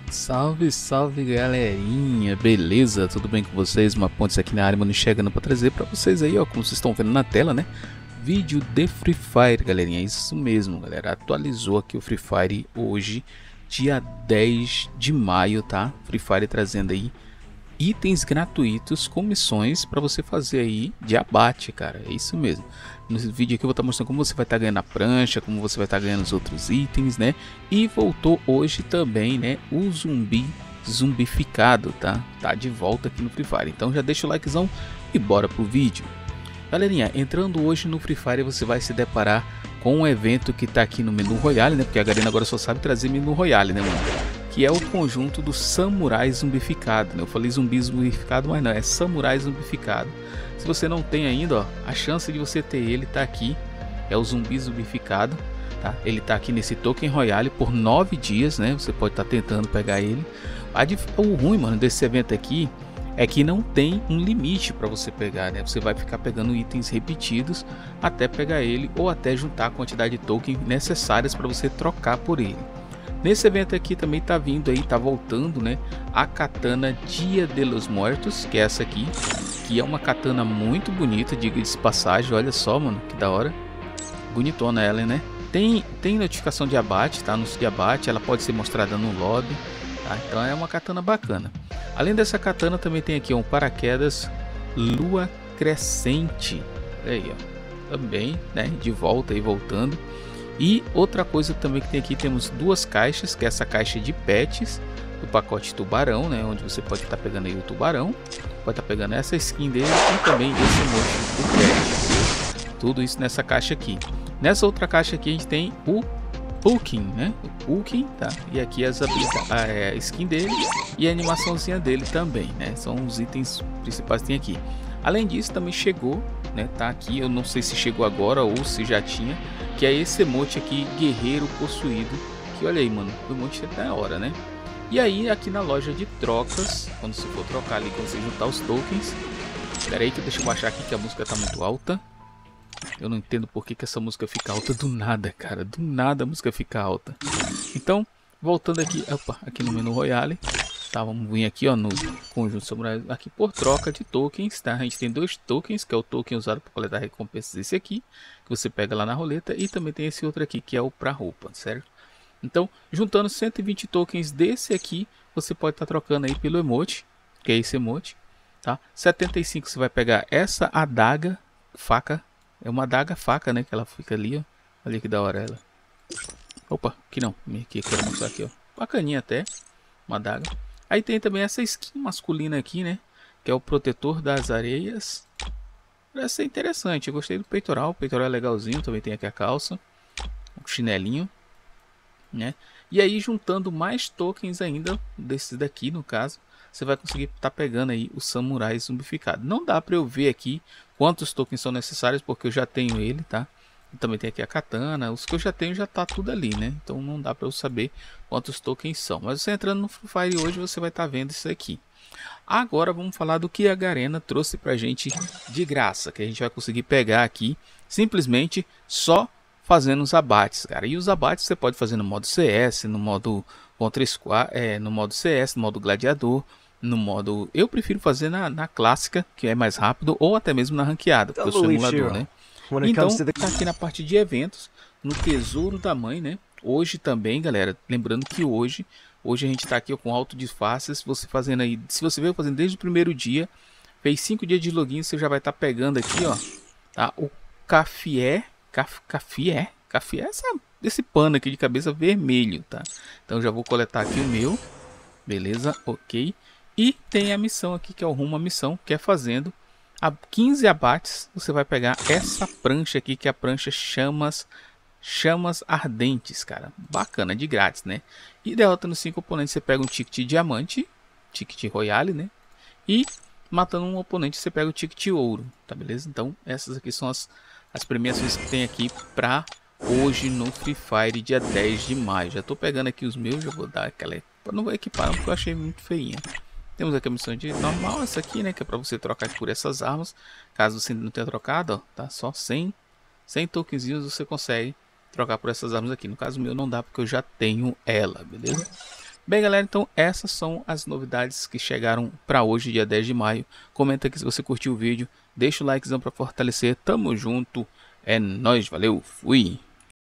Salve, salve galerinha, beleza? Tudo bem com vocês? Uma Pontes aqui na área, mano, chegando para trazer para vocês aí, ó, como vocês estão vendo na tela, né? Vídeo de Free Fire, galerinha, isso mesmo, galera. Atualizou aqui o Free Fire hoje, dia 10 de maio, tá? Free Fire trazendo aí itens gratuitos com missões para você fazer aí de abate, cara. É isso mesmo. Nesse vídeo aqui eu vou estar mostrando como você vai estar ganhando a prancha, como você vai estar ganhando os outros itens, né? E voltou hoje também, né, o zumbificado, tá? Tá de volta aqui no Free Fire. Então já deixa o likezão e bora pro vídeo. Galerinha, entrando hoje no Free Fire você vai se deparar com um evento que tá aqui no menu Royale, né? Porque a Garena agora só sabe trazer menu Royale, né, mano? Que é o conjunto do Samurai Zumbificado, né? Eu falei zumbi zumbificado, mas não, é Samurai Zumbificado. Se você não tem ainda, ó, a chance de você ter ele tá aqui, é o zumbi zumbificado, tá? Ele tá aqui nesse Token Royale por 9 dias, né? Você pode estar tentando pegar ele. O ruim, mano, desse evento aqui é que não tem um limite para você pegar, né? Você vai ficar pegando itens repetidos até pegar ele ou até juntar a quantidade de token necessárias para você trocar por ele. Nesse evento aqui também tá vindo aí, tá voltando, né, a katana Dia de los Muertos, que é essa aqui, que é uma katana muito bonita, diga-se de passagem. Olha só, mano, que da hora, bonitona ela, né? Tem notificação de abate, tá? Anúncio de abate, ela pode ser mostrada no lobby, tá? Então é uma katana bacana. Além dessa katana também tem aqui um paraquedas Lua Crescente, olha aí, ó, também, né, de volta e voltando. E outra coisa também que tem aqui, temos duas caixas, que é essa caixa de pets do pacote tubarão, né, onde você pode estar pegando aí o tubarão, pode estar pegando essa skin dele e também esse emote do pet. Tudo isso nessa caixa aqui. Nessa outra caixa aqui a gente tem o Pulkin, né, o Pulkin, tá? E aqui a skin dele e a animaçãozinha dele também, né? São os itens principais que tem aqui. Além disso também chegou, né, tá aqui, eu não sei se chegou agora ou se já tinha, que é esse emote aqui, Guerreiro Possuído, que olha aí, mano, o emote é da hora, né? E aí aqui na loja de trocas, quando você for trocar ali, quando você juntar os tokens, espera aí que deixa eu baixar aqui que a música tá muito alta. Eu não entendo por que essa música fica alta do nada, cara, do nada a música fica alta. Então, voltando aqui, opa, aqui no menu Royale, tá, vamos vir aqui, ó, no conjunto samurai, aqui por troca de tokens, tá? A gente tem dois tokens, que é o token usado para coletar recompensas, esse aqui, que você pega lá na roleta, e também tem esse outro aqui, que é o para roupa, certo? Então, juntando 120 tokens desse aqui, você pode estar trocando aí pelo emote, que é esse emote, tá? 75 você vai pegar essa adaga, faca, é uma adaga faca, né, que ela fica ali, ó. Olha que da hora ela. Opa, aqui não, aqui, quero mostrar aqui, ó. Bacaninha até, uma adaga. Aí tem também essa skin masculina aqui, né, que é o protetor das areias. Parece ser interessante, eu gostei do peitoral, o peitoral é legalzinho, também tem aqui a calça, o chinelinho, né? E aí juntando mais tokens ainda, desses daqui no caso, você vai conseguir estar pegando aí o Samurai Zumbificado. Não dá para eu ver aqui quantos tokens são necessários, porque eu já tenho ele, tá? E também tem aqui a katana, os que eu já tenho já tá tudo ali, né? Então não dá para eu saber quantos tokens são. Mas você entrando no Free Fire hoje, você vai estar vendo isso aqui. Agora vamos falar do que a Garena trouxe pra gente de graça, que a gente vai conseguir pegar aqui simplesmente só fazendo os abates, cara. E os abates você pode fazer no modo CS, no modo contra squad, no modo CS, no modo gladiador, no modo, eu prefiro fazer na clássica, que é mais rápido, ou até mesmo na ranqueada, porque eu sou emulador, né? Então tá aqui na parte de eventos, no Tesouro da Mãe, né? Hoje também, galera, lembrando que hoje a gente tá aqui ó, com alto de faces, você fazendo aí, se você veio fazendo desde o primeiro dia, fez 5 dias de login, você já vai estar pegando aqui, ó, tá? O café, esse pano aqui de cabeça vermelho, tá? Então já vou coletar aqui o meu, beleza, ok. E tem a missão aqui, que é o rumo à missão, que é fazendo a 15 abates, você vai pegar essa prancha aqui, que é a prancha Chamas Ardentes, cara. Bacana, de grátis, né? E derrotando 5 oponentes, você pega um ticket diamante, ticket royale, né? E matando um oponente, você pega o ticket ouro, tá beleza? Então, essas aqui são as premiações que tem aqui pra hoje no Free Fire, dia 10 de maio. Já tô pegando aqui os meus, já vou dar aquela... Não vou equipar, porque eu achei muito feinha. Temos aqui a missão de normal, essa aqui, né? Que é pra você trocar por essas armas. Caso você não tenha trocado, ó, tá? Só 100 tokenzinhos você consegue trocar por essas armas aqui. No caso meu não dá, porque eu já tenho ela, beleza? Bem, galera, então essas são as novidades que chegaram para hoje, dia 10 de maio. Comenta aqui se você curtiu o vídeo, deixa o likezão para fortalecer. Tamo junto, é nóis, valeu, fui!